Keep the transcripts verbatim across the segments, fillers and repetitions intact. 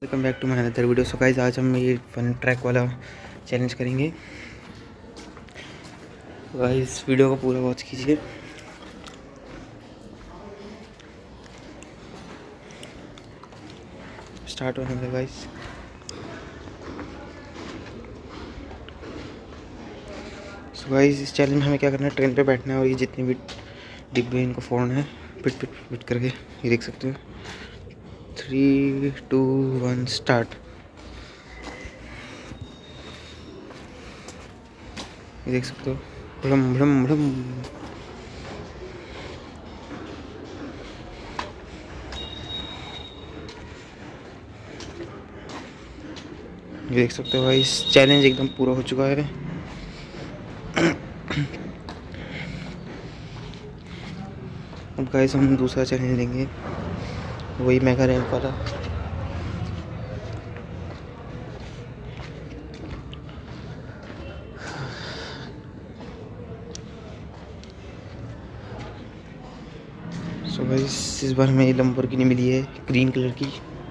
Welcome back to my another video. So guys, आज हम ये फन ट्रैक वाला चैलेंज करेंगे। गाइस वीडियो को पूरा वॉच कीजिए। स्टार्ट होने लगा गाइस। सो गाइस, इस चैलेंज में हमें क्या करना है, ट्रेन पे बैठना है और ये जितने भी डिब्बे इनको फोड़ना है पिट पिट पिट करके। ये देख सकते हो। Three two one start. ये देख सकते हो। भड़म भड़म भड़म। ये देख सकते हो भाई, इस चैलेंज एकदम पूरा हो चुका है। अब गाइस हम दूसरा चैलेंज लेंगे, वही मेगा रैंप वाला। सो गाइस, इस बार हमें लंबोर्गिनी मिली है ग्रीन कलर की।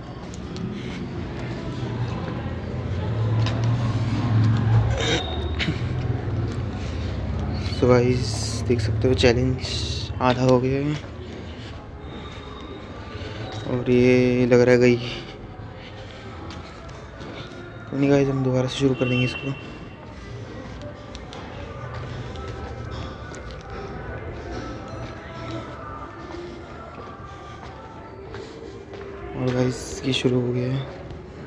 सो गाइस देख सकते हो, चैलेंज आधा हो गया है और ये लग रहा है गई। तो नहीं गाइस, हम दोबारा से शुरू कर देंगे इसको। और गाइस ये शुरू हो गया है।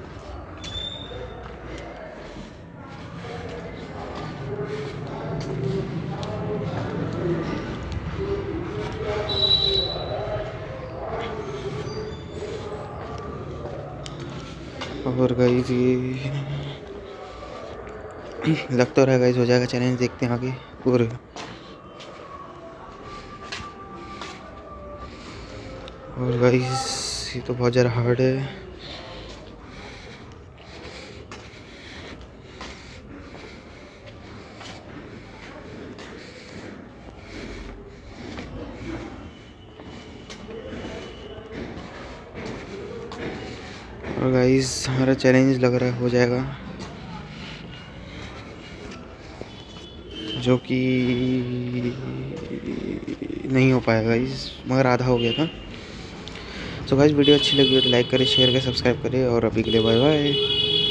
और गाइस ये लग तो रहा है गाइस हो जाएगा चैलेंज, देखते हैं आगे। और और गाइस ये तो बहुत ज़्यादा हार्ड है। और गाइस हमारा चैलेंज लग रहा है हो जाएगा, जो कि नहीं हो पाएगा गाइस, मगर आधा हो गया था। सो गाइस वीडियो अच्छी लगी हो तो लाइक करें, शेयर करें, सब्सक्राइब करें और अभी के लिए बाय बाय।